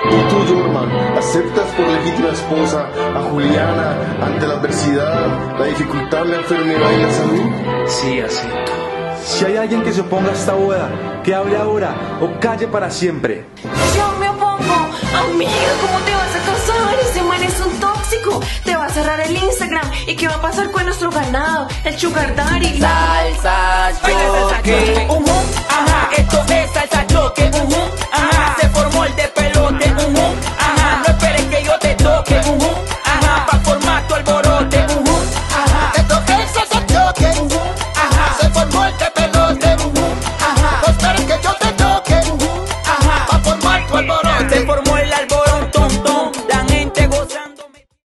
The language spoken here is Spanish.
Y tú, Jorman, ¿aceptas por legítima esposa a Juliana ante la adversidad, la dificultad, la enfermedad y la salud? Sí, acepto. Si hay alguien que se oponga a esta boda, que hable ahora o calle para siempre. Yo me opongo. Amiga, ¿cómo te vas a casar? Ese man es un tóxico. Te va a cerrar el Instagram. ¿Y qué va a pasar con nuestro ganado? El sugar daddy. Salsa, choque.